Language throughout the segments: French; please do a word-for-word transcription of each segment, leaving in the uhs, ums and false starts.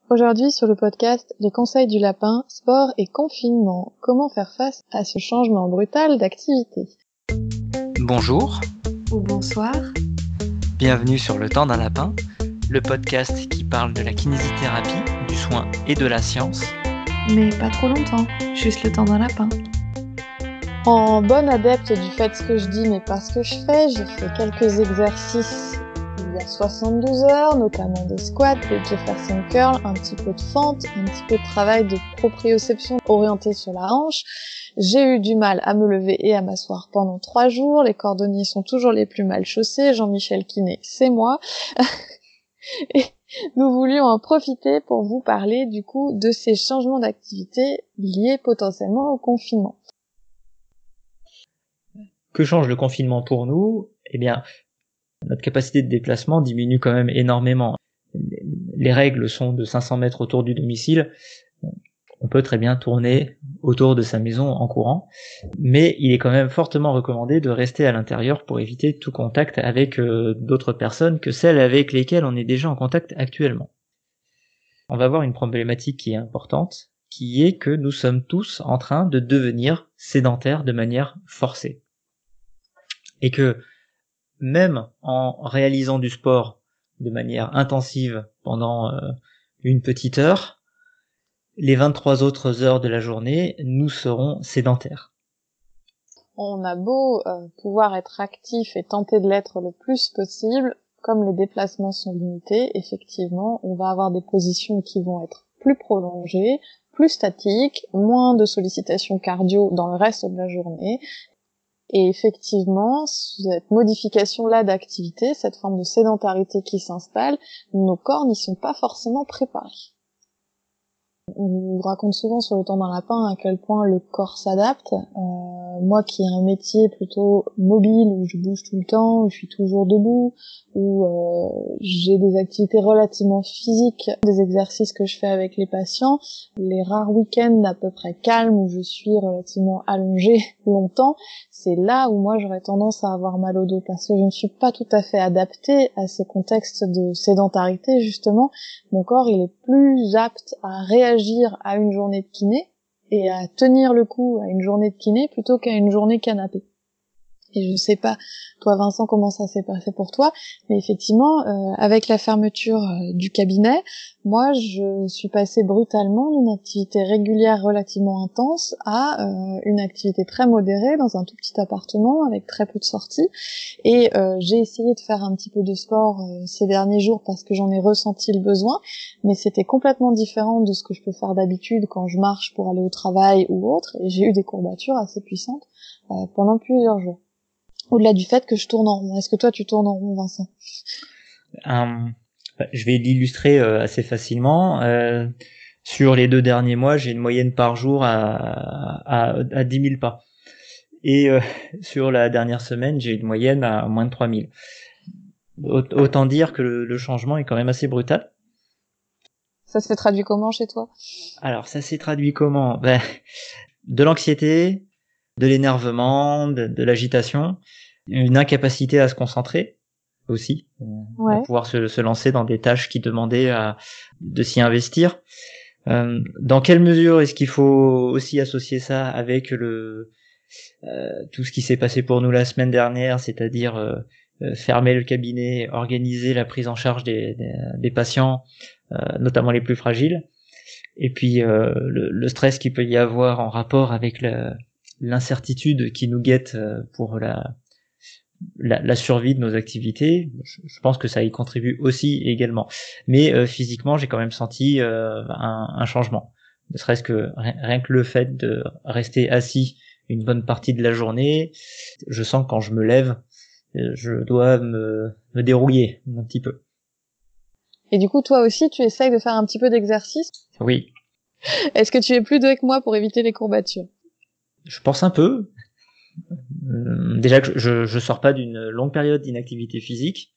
Aujourd'hui sur le podcast Les conseils du lapin, sport et confinement, comment faire face à ce changement brutal d'activité. Bonjour ou bonsoir, bienvenue sur Le Temps d'un lapin, le podcast qui parle de la kinésithérapie, du soin et de la science. Mais pas trop longtemps, juste le temps d'un lapin. En bonne adepte du fait ce que je dis mais pas ce que je fais, j'ai fait quelques exercices il y a soixante-douze heures, notamment des squats, des Jefferson curls, un petit peu de fente, un petit peu de travail de proprioception orienté sur la hanche. J'ai eu du mal à me lever et à m'asseoir pendant trois jours, les cordonniers sont toujours les plus mal chaussés, Jean-Michel Kiné, c'est moi. Et nous voulions en profiter pour vous parler du coup de ces changements d'activité liés potentiellement au confinement. Que change le confinement pour nous ? Eh bien, notre capacité de déplacement diminue quand même énormément. Les règles sont de cinq cents mètres autour du domicile. On peut très bien tourner autour de sa maison en courant, mais il est quand même fortement recommandé de rester à l'intérieur pour éviter tout contact avec euh, d'autres personnes que celles avec lesquelles on est déjà en contact actuellement. On va voir une problématique qui est importante, qui est que nous sommes tous en train de devenir sédentaires de manière forcée. Et que même en réalisant du sport de manière intensive pendant euh, une petite heure, les vingt-trois autres heures de la journée, nous serons sédentaires. On a beau euh, pouvoir être actif et tenter de l'être le plus possible, comme les déplacements sont limités, effectivement, on va avoir des positions qui vont être plus prolongées, plus statiques, moins de sollicitations cardio dans le reste de la journée. Et effectivement, cette modification-là d'activité, cette forme de sédentarité qui s'installe, nos corps n'y sont pas forcément préparés. On vous raconte souvent sur le temps d'un lapin à quel point le corps s'adapte. Euh, moi qui ai un métier plutôt mobile, où je bouge tout le temps, où je suis toujours debout, où euh, j'ai des activités relativement physiques, des exercices que je fais avec les patients, les rares week-ends à peu près calmes où je suis relativement allongée longtemps, c'est là où moi j'aurais tendance à avoir mal au dos, parce que je ne suis pas tout à fait adaptée à ces contextes de sédentarité, justement. Mon corps, il est plus apte à réagir à une journée de kiné et à tenir le coup à une journée de kiné plutôt qu'à une journée canapé. Et je sais pas, toi Vincent, comment ça s'est passé pour toi, mais effectivement, euh, avec la fermeture euh, du cabinet, moi je suis passée brutalement d'une activité régulière relativement intense à euh, une activité très modérée dans un tout petit appartement avec très peu de sorties. Et euh, j'ai essayé de faire un petit peu de sport euh, ces derniers jours parce que j'en ai ressenti le besoin, mais c'était complètement différent de ce que je peux faire d'habitude quand je marche pour aller au travail ou autre, et j'ai eu des courbatures assez puissantes euh, pendant plusieurs jours. Au-delà du fait que je tourne en rond. Est-ce que toi tu tournes en rond, Vincent ? Euh, je vais l'illustrer euh, assez facilement. Euh, sur les deux derniers mois, j'ai une moyenne par jour à, à, à dix mille pas. Et euh, sur la dernière semaine, j'ai une moyenne à moins de trois mille. Autant dire que le, le changement est quand même assez brutal. Ça se fait traduit comment chez toi ? Alors, ça s'est traduit comment ? Ben, de l'anxiété, de l'énervement, de, de l'agitation, une incapacité à se concentrer aussi, ouais. À pouvoir se, se lancer dans des tâches qui demandaient à, de s'y investir. Euh, dans quelle mesure est-ce qu'il faut aussi associer ça avec le euh, tout ce qui s'est passé pour nous la semaine dernière, c'est-à-dire euh, euh, fermer le cabinet, organiser la prise en charge des, des, des patients, euh, notamment les plus fragiles, et puis euh, le, le stress qu'il peut y avoir en rapport avec la, l'incertitude qui nous guette pour la, la, la survie de nos activités. Je, je pense que ça y contribue aussi également. Mais euh, physiquement, j'ai quand même senti euh, un, un changement. Ne serait-ce que rien que le fait de rester assis une bonne partie de la journée, je sens que quand je me lève, je dois me, me dérouiller un petit peu. Et du coup, toi aussi, tu essayes de faire un petit peu d'exercice ? Oui. Est-ce que tu es plus doué que moi pour éviter les courbatures ? Je pense un peu. Euh, déjà que je, je sors pas d'une longue période d'inactivité physique.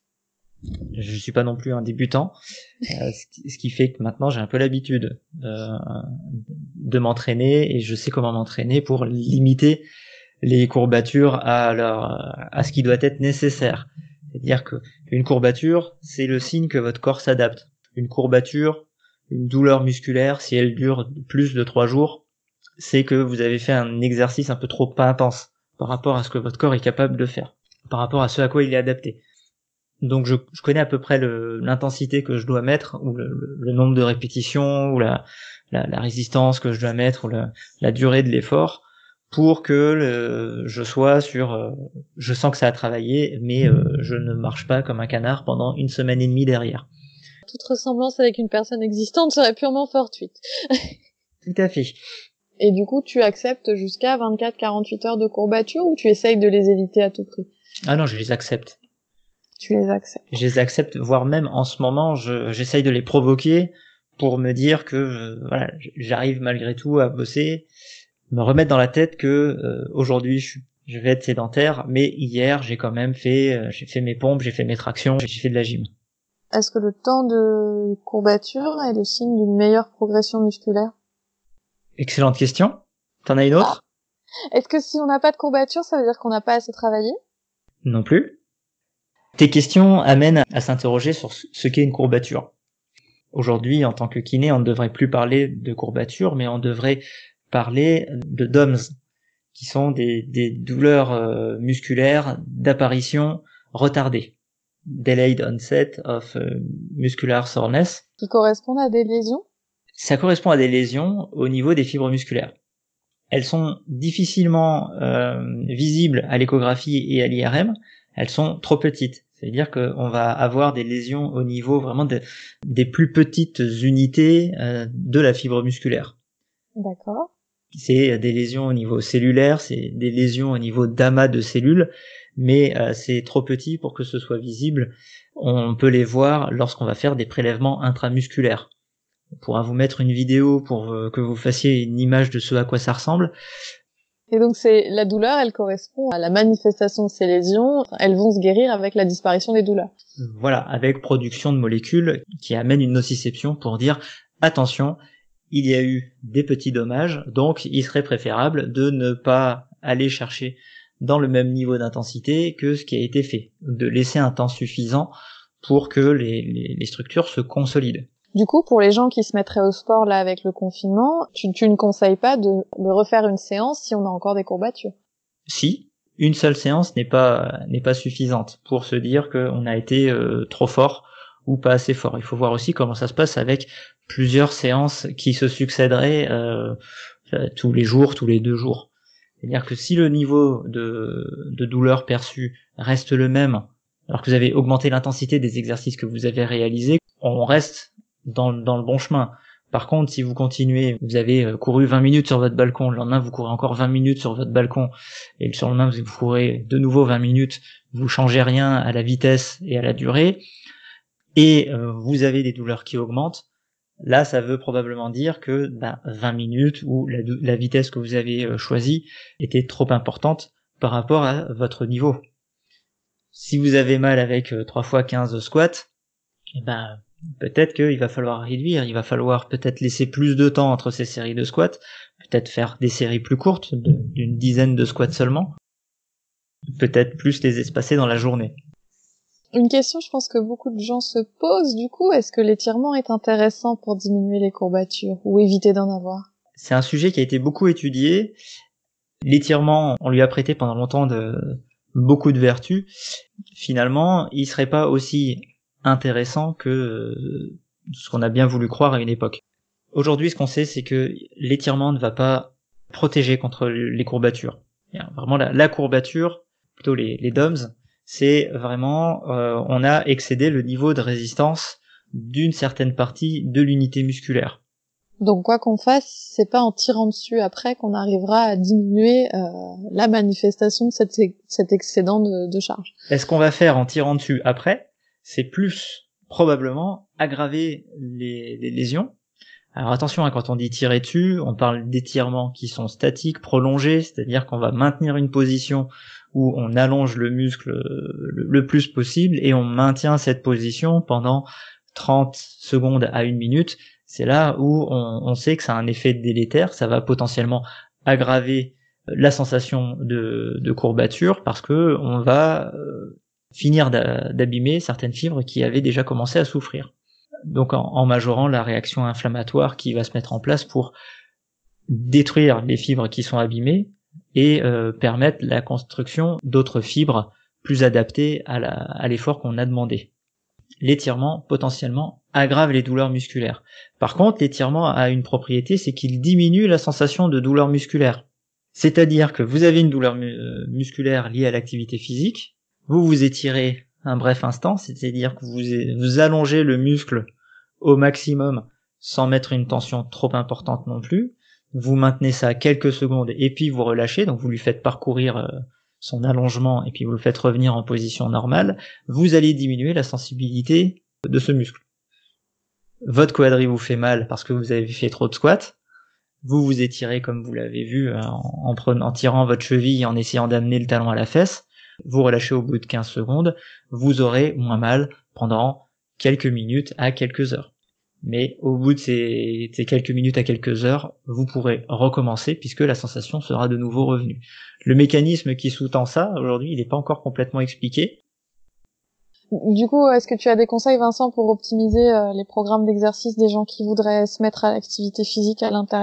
Je suis pas non plus un débutant, euh, ce, qui, ce qui fait que maintenant j'ai un peu l'habitude euh, de m'entraîner et je sais comment m'entraîner pour limiter les courbatures à leur à ce qui doit être nécessaire. C'est-à-dire que une courbature, c'est le signe que votre corps s'adapte. Une courbature une douleur musculaire, si elle dure plus de trois jours, c'est que vous avez fait un exercice un peu trop intense par rapport à ce que votre corps est capable de faire, par rapport à ce à quoi il est adapté. Donc je, je connais à peu près le, l'intensité que je dois mettre, ou le, le, le nombre de répétitions, ou la, la, la résistance que je dois mettre, ou la, la durée de l'effort, pour que le, je sois sur... Euh, je sens que ça a travaillé, mais euh, je ne marche pas comme un canard pendant une semaine et demie derrière. Toute ressemblance avec une personne existante serait purement fortuite. Tout à fait. Et du coup, tu acceptes jusqu'à vingt-quatre à quarante-huit heures de courbature, ou tu essayes de les éviter à tout prix? Ah non, je les accepte. Tu les acceptes. Je les accepte, voire même en ce moment, je, j'essaye de les provoquer pour me dire que euh, voilà, j'arrive malgré tout à bosser, me remettre dans la tête que euh, aujourd'hui je, je vais être sédentaire, mais hier j'ai quand même fait, euh, j'ai fait mes pompes, j'ai fait mes tractions, j'ai fait de la gym. Est-ce que le temps de courbature est le signe d'une meilleure progression musculaire? Excellente question. T'en as une autre? Ah. Est-ce que si on n'a pas de courbature, ça veut dire qu'on n'a pas assez travaillé? Non plus. Tes questions amènent à s'interroger sur ce qu'est une courbature. Aujourd'hui, en tant que kiné, on ne devrait plus parler de courbature, mais on devrait parler de D O M S, qui sont des, des douleurs euh, musculaires d'apparition retardée. Delayed onset of uh, muscular soreness. Qui correspondent à des lésions? Ça correspond à des lésions au niveau des fibres musculaires. Elles sont difficilement euh, visibles à l'échographie et à l'I R M. Elles sont trop petites. C'est-à-dire qu'on va avoir des lésions au niveau vraiment de, des plus petites unités euh, de la fibre musculaire. D'accord. C'est des lésions au niveau cellulaire, c'est des lésions au niveau d'amas de cellules, mais euh, c'est trop petit pour que ce soit visible. On peut les voir lorsqu'on va faire des prélèvements intramusculaires. On pourra vous mettre une vidéo pour euh, que vous fassiez une image de ce à quoi ça ressemble. Et donc c'est la douleur, elle correspond à la manifestation de ces lésions, elles vont se guérir avec la disparition des douleurs. Voilà, avec production de molécules qui amènent une nociception pour dire attention, il y a eu des petits dommages, donc il serait préférable de ne pas aller chercher dans le même niveau d'intensité que ce qui a été fait, de laisser un temps suffisant pour que les, les, les structures se consolident. Du coup, pour les gens qui se mettraient au sport là avec le confinement, tu, tu ne conseilles pas de, de refaire une séance si on a encore des courbatures? Si, une seule séance n'est pas n'est pas suffisante pour se dire qu'on a été euh, trop fort ou pas assez fort. Il faut voir aussi comment ça se passe avec plusieurs séances qui se succéderaient euh, tous les jours, tous les deux jours. C'est-à-dire que si le niveau de, de douleur perçue reste le même, alors que vous avez augmenté l'intensité des exercices que vous avez réalisés, on reste dans, dans le bon chemin. Par contre, si vous continuez, vous avez couru vingt minutes sur votre balcon, le lendemain vous courez encore vingt minutes sur votre balcon, et le surlendemain vous courez de nouveau vingt minutes, vous changez rien à la vitesse et à la durée, et euh, vous avez des douleurs qui augmentent, là ça veut probablement dire que bah, vingt minutes ou la, la vitesse que vous avez euh, choisie était trop importante par rapport à votre niveau. Si vous avez mal avec euh, trois fois quinze squats, et ben peut-être qu'il va falloir réduire, il va falloir peut-être laisser plus de temps entre ces séries de squats, peut-être faire des séries plus courtes, de, d'une dizaine de squats seulement, peut-être plus les espacer dans la journée. Une question, je pense que beaucoup de gens se posent, du coup, est-ce que l'étirement est intéressant pour diminuer les courbatures ou éviter d'en avoir? C'est un sujet qui a été beaucoup étudié. L'étirement, on lui a prêté pendant longtemps de, beaucoup de vertus. Finalement, il serait pas aussi intéressant que ce qu'on a bien voulu croire à une époque. Aujourd'hui, ce qu'on sait, c'est que l'étirement ne va pas protéger contre les courbatures. Vraiment, la, la courbature, plutôt les, les D O M S, c'est vraiment, euh, on a excédé le niveau de résistance d'une certaine partie de l'unité musculaire. Donc quoi qu'on fasse, c'est pas en tirant dessus après qu'on arrivera à diminuer euh, la manifestation de cet, cet excédent de, de charge. Est-ce qu'on va faire en tirant dessus après? C'est plus probablement aggraver les, les lésions. Alors attention, hein, quand on dit tirer dessus, on parle d'étirements qui sont statiques, prolongés, c'est-à-dire qu'on va maintenir une position où on allonge le muscle le, le plus possible et on maintient cette position pendant trente secondes à une minute. C'est là où on, on sait que ça a un effet délétère, ça va potentiellement aggraver la sensation de, de courbature parce que on va euh, finir d'abîmer certaines fibres qui avaient déjà commencé à souffrir. donc en, en majorant la réaction inflammatoire qui va se mettre en place pour détruire les fibres qui sont abîmées et euh, permettre la construction d'autres fibres plus adaptées à, la, à l'effort qu'on a demandé. L'étirement, potentiellement, aggrave les douleurs musculaires. Par contre, l'étirement a une propriété, c'est qu'il diminue la sensation de douleur musculaire. C'est-à-dire que vous avez une douleur mu- musculaire liée à l'activité physique, vous vous étirez un bref instant, c'est-à-dire que vous, vous allongez le muscle au maximum sans mettre une tension trop importante non plus, vous maintenez ça quelques secondes et puis vous relâchez, donc vous lui faites parcourir euh, son allongement et puis vous le faites revenir en position normale, vous allez diminuer la sensibilité de ce muscle. Votre quadri vous fait mal parce que vous avez fait trop de squats, vous vous étirez comme vous l'avez vu en, en, prenant, en tirant votre cheville et en essayant d'amener le talon à la fesse, vous relâchez au bout de quinze secondes, vous aurez moins mal pendant quelques minutes à quelques heures. Mais au bout de ces, ces quelques minutes à quelques heures, vous pourrez recommencer puisque la sensation sera de nouveau revenue. Le mécanisme qui sous-tend ça, aujourd'hui, il n'est pas encore complètement expliqué. Du coup, est-ce que tu as des conseils, Vincent, pour optimiser euh, les programmes d'exercice des gens qui voudraient se mettre à l'activité physique à l'intérieur ?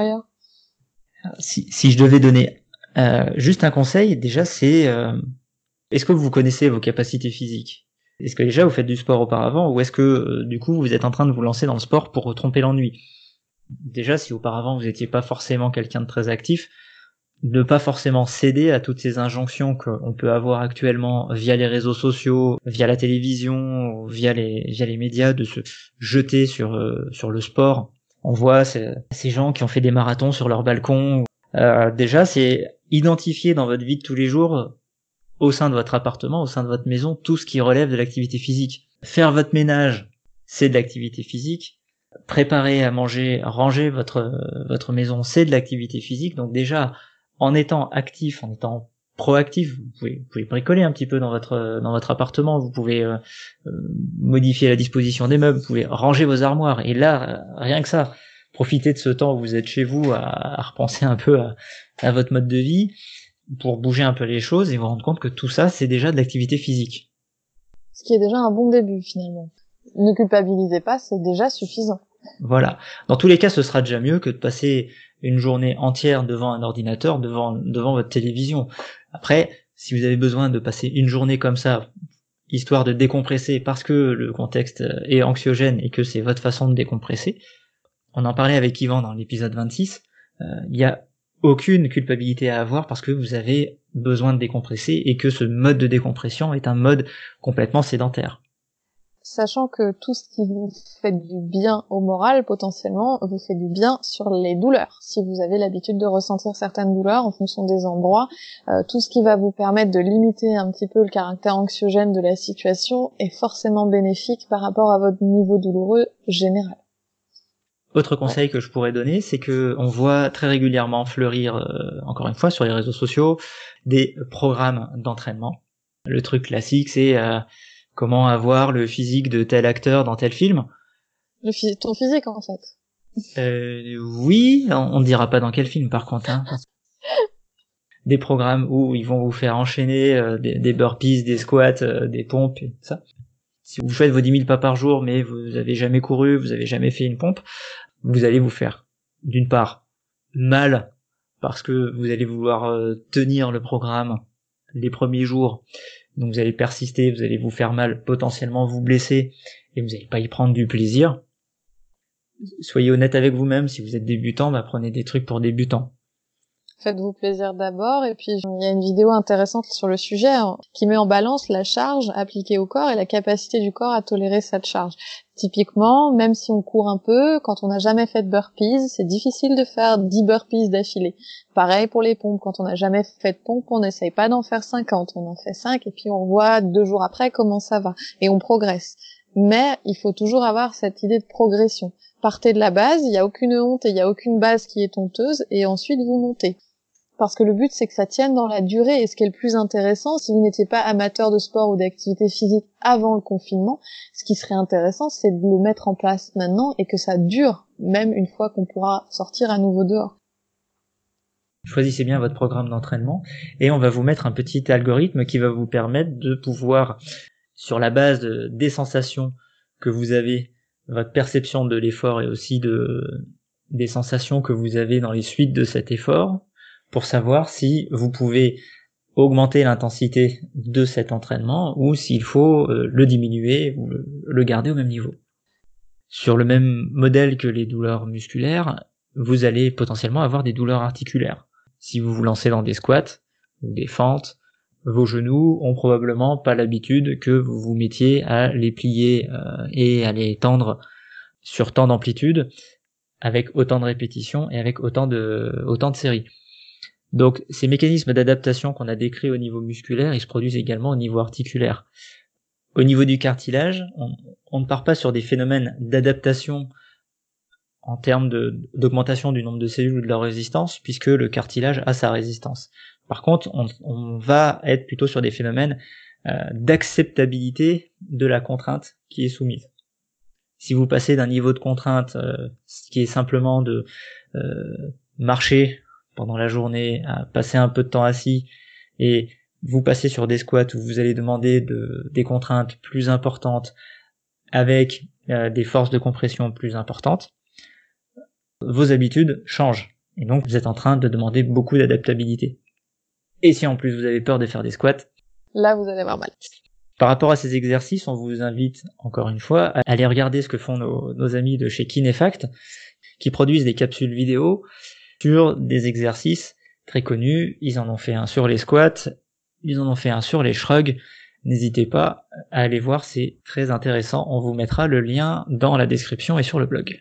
Si, si je devais donner euh, juste un conseil, déjà c'est euh, est-ce que vous connaissez vos capacités physiques ? Est-ce que déjà vous faites du sport auparavant ou est-ce que euh, du coup vous êtes en train de vous lancer dans le sport pour tromper l'ennui ? Déjà, si auparavant vous n'étiez pas forcément quelqu'un de très actif, ne pas forcément céder à toutes ces injonctions qu'on peut avoir actuellement via les réseaux sociaux, via la télévision, via les via les médias, de se jeter sur euh, sur le sport. On voit ces, ces gens qui ont fait des marathons sur leur balcon. Euh, déjà, c'est identifier dans votre vie de tous les jours, au sein de votre appartement, au sein de votre maison, tout ce qui relève de l'activité physique. Faire votre ménage, c'est de l'activité physique. Préparer à manger, ranger votre votre maison, c'est de l'activité physique. Donc déjà, en étant actif, en étant proactif, vous pouvez, vous pouvez bricoler un petit peu dans votre dans votre appartement, vous pouvez euh, euh, modifier la disposition des meubles, vous pouvez ranger vos armoires. Et là, rien que ça, profitez de ce temps où vous êtes chez vous à, à repenser un peu à, à votre mode de vie, pour bouger un peu les choses et vous rendre compte que tout ça, c'est déjà de l'activité physique. Ce qui est déjà un bon début, finalement. Ne culpabilisez pas, c'est déjà suffisant. Voilà. Dans tous les cas, ce sera déjà mieux que de passer une journée entière devant un ordinateur, devant, devant votre télévision. Après, si vous avez besoin de passer une journée comme ça, histoire de décompresser parce que le contexte est anxiogène et que c'est votre façon de décompresser, on en parlait avec Yvan dans l'épisode vingt-six, il euh, y a aucune culpabilité à avoir parce que vous avez besoin de décompresser et que ce mode de décompression est un mode complètement sédentaire. Sachant que tout ce qui vous fait du bien au moral, potentiellement, vous fait du bien sur les douleurs. Si vous avez l'habitude de ressentir certaines douleurs en fonction des endroits, euh, tout ce qui va vous permettre de limiter un petit peu le caractère anxiogène de la situation est forcément bénéfique par rapport à votre niveau douloureux général. Autre conseil que je pourrais donner, c'est que on voit très régulièrement fleurir, euh, encore une fois, sur les réseaux sociaux, des programmes d'entraînement. Le truc classique, c'est euh, comment avoir le physique de tel acteur dans tel film. Le phys- ton physique, en fait. Euh, oui, on ne dira pas dans quel film, par contre. Hein. Des programmes où ils vont vous faire enchaîner euh, des, des burpees, des squats, euh, des pompes, et ça. Si vous faites vos dix mille pas par jour, mais vous avez jamais couru, vous avez jamais fait une pompe, vous allez vous faire, d'une part, mal, parce que vous allez vouloir euh, tenir le programme les premiers jours, donc vous allez persister, vous allez vous faire mal, potentiellement vous blesser, et vous n'allez pas y prendre du plaisir. Soyez honnête avec vous-même, si vous êtes débutant, bah prenez des trucs pour débutants. Faites-vous plaisir d'abord, et puis il y a une vidéo intéressante sur le sujet hein, qui met en balance la charge appliquée au corps et la capacité du corps à tolérer cette charge. Typiquement, même si on court un peu, quand on n'a jamais fait de burpees, c'est difficile de faire dix burpees d'affilée. Pareil pour les pompes, quand on n'a jamais fait de pompe, on n'essaye pas d'en faire cinquante, on en fait cinq, et puis on voit deux jours après comment ça va, et on progresse. Mais il faut toujours avoir cette idée de progression. Partez de la base, il n'y a aucune honte et il n'y a aucune base qui est honteuse, et ensuite vous montez. Parce que le but, c'est que ça tienne dans la durée. Et ce qui est le plus intéressant, si vous n'étiez pas amateur de sport ou d'activité physique avant le confinement, ce qui serait intéressant, c'est de le mettre en place maintenant et que ça dure, même une fois qu'on pourra sortir à nouveau dehors. Choisissez bien votre programme d'entraînement et on va vous mettre un petit algorithme qui va vous permettre de pouvoir, sur la base de, des sensations que vous avez votre perception de l'effort et aussi de, des sensations que vous avez dans les suites de cet effort pour savoir si vous pouvez augmenter l'intensité de cet entraînement ou s'il faut euh, le diminuer ou le, le garder au même niveau. Sur le même modèle que les douleurs musculaires, vous allez potentiellement avoir des douleurs articulaires. Si vous vous lancez dans des squats ou des fentes, vos genoux ont probablement pas l'habitude que vous vous mettiez à les plier euh, et à les tendre sur tant d'amplitude, avec autant de répétitions et avec autant de, autant de séries. Donc ces mécanismes d'adaptation qu'on a décrits au niveau musculaire, ils se produisent également au niveau articulaire. Au niveau du cartilage, on, on ne part pas sur des phénomènes d'adaptation en termes de, d'augmentation du nombre de cellules ou de leur résistance, puisque le cartilage a sa résistance. Par contre, on, on va être plutôt sur des phénomènes euh, d'acceptabilité de la contrainte qui est soumise. Si vous passez d'un niveau de contrainte euh, qui est simplement de euh, marcher pendant la journée, à passer un peu de temps assis, et vous passez sur des squats où vous allez demander de, des contraintes plus importantes avec euh, des forces de compression plus importantes, vos habitudes changent. Et donc vous êtes en train de demander beaucoup d'adaptabilité. Et si en plus vous avez peur de faire des squats, là vous allez avoir mal. Par rapport à ces exercices, on vous invite encore une fois à aller regarder ce que font nos, nos amis de chez Kinefact, qui produisent des capsules vidéo sur des exercices très connus. Ils en ont fait un sur les squats, ils en ont fait un sur les shrugs. N'hésitez pas à aller voir, c'est très intéressant. On vous mettra le lien dans la description et sur le blog.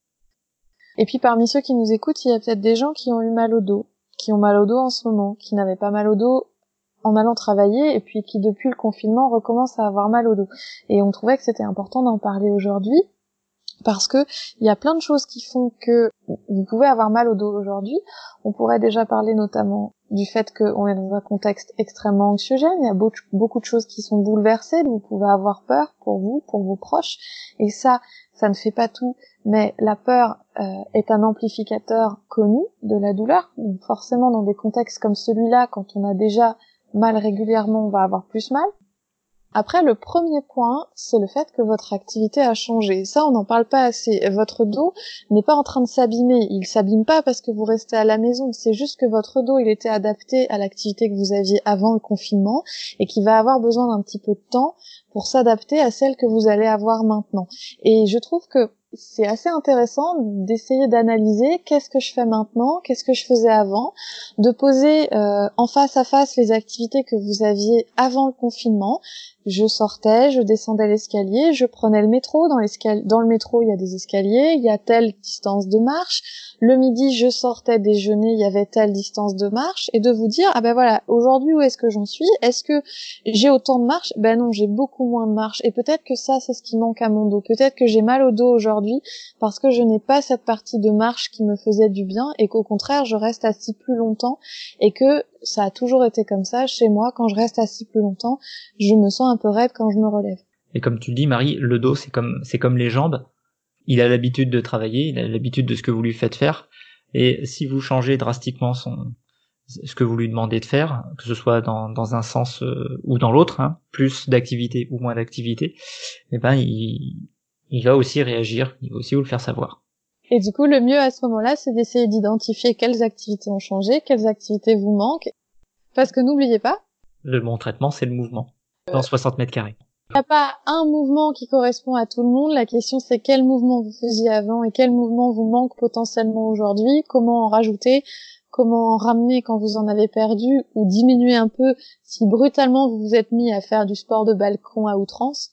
Et puis parmi ceux qui nous écoutent, il y a peut-être des gens qui ont eu mal au dos, qui ont mal au dos en ce moment, qui n'avaient pas mal au dos en allant travailler, et puis qui depuis le confinement recommencent à avoir mal au dos. Et on trouvait que c'était important d'en parler aujourd'hui, parce que il y a plein de choses qui font que vous pouvez avoir mal au dos aujourd'hui. On pourrait déjà parler notamment du fait qu'on est dans un contexte extrêmement anxiogène, il y a beaucoup de choses qui sont bouleversées, vous pouvez avoir peur pour vous, pour vos proches, et ça, ça ne fait pas tout, mais la peur euh, est un amplificateur connu de la douleur, donc forcément dans des contextes comme celui-là, quand on a déjà mal régulièrement, on va avoir plus mal. Après, le premier point, c'est le fait que votre activité a changé. Ça, on n'en parle pas assez. Votre dos n'est pas en train de s'abîmer. Il s'abîme pas parce que vous restez à la maison. C'est juste que votre dos, il était adapté à l'activité que vous aviez avant le confinement et qui va avoir besoin d'un petit peu de temps pour s'adapter à celle que vous allez avoir maintenant. Et je trouve que c'est assez intéressant d'essayer d'analyser qu'est-ce que je fais maintenant, qu'est-ce que je faisais avant, de poser euh, en face à face les activités que vous aviez avant le confinement. Je sortais, je descendais l'escalier, je prenais le métro. Dans, l'escalier, dans le métro, il y a des escaliers, il y a telle distance de marche. Le midi, je sortais déjeuner, il y avait telle distance de marche. Et de vous dire, ah ben voilà, aujourd'hui, où est-ce que j'en suis? Est-ce que j'ai autant de marche? Ben non, j'ai beaucoup moins de marche. Et peut-être que ça, c'est ce qui manque à mon dos. Peut-être que j'ai mal au dos aujourd'hui parce que je n'ai pas cette partie de marche qui me faisait du bien et qu'au contraire, je reste assis plus longtemps et que ça a toujours été comme ça chez moi. Quand je reste assis plus longtemps, je me sens un peu raide quand je me relève. Et comme tu le dis, Marie, le dos, c'est comme, c'est comme les jambes. Il a l'habitude de travailler, il a l'habitude de ce que vous lui faites faire. Et si vous changez drastiquement son, ce que vous lui demandez de faire, que ce soit dans, dans un sens euh, ou dans l'autre, hein, plus d'activité ou moins d'activité, eh ben, il, il va aussi réagir, il va aussi vous le faire savoir. Et du coup, le mieux à ce moment-là, c'est d'essayer d'identifier quelles activités ont changé, quelles activités vous manquent. Parce que n'oubliez pas, le bon traitement, c'est le mouvement. Dans soixante mètres carrés. Il n'y a pas un mouvement qui correspond à tout le monde. La question, c'est quel mouvement vous faisiez avant et quel mouvement vous manque potentiellement aujourd'hui. Comment en rajouter, comment en ramener quand vous en avez perdu ou diminuer un peu si brutalement vous vous êtes mis à faire du sport de balcon à outrance.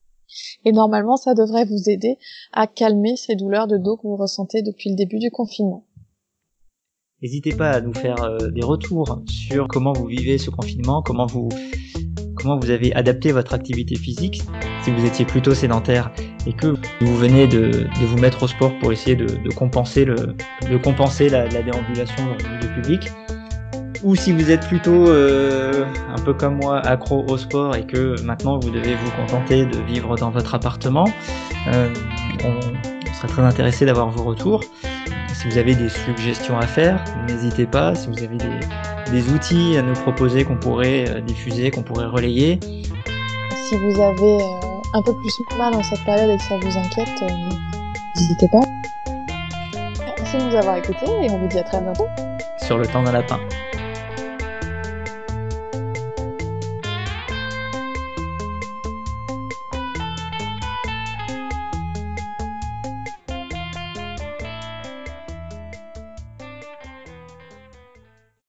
Et normalement, ça devrait vous aider à calmer ces douleurs de dos que vous ressentez depuis le début du confinement. N'hésitez pas à nous faire euh, des retours sur comment vous vivez ce confinement, comment vous comment vous avez adapté votre activité physique, si vous étiez plutôt sédentaire et que vous venez de, de vous mettre au sport pour essayer de, de compenser le de compenser la, la déambulation du public, ou si vous êtes plutôt euh, un peu comme moi accro au sport et que maintenant vous devez vous contenter de vivre dans votre appartement, euh, on, on serait très intéressé d'avoir vos retours. Si vous avez des suggestions à faire, n'hésitez pas. Si vous avez des, des outils à nous proposer qu'on pourrait diffuser, qu'on pourrait relayer. Si vous avez euh, un peu plus mal en cette période et que ça vous inquiète, euh, n'hésitez pas. Merci de nous avoir écoutés et on vous dit à très bientôt. Sur le temps d'un lapin.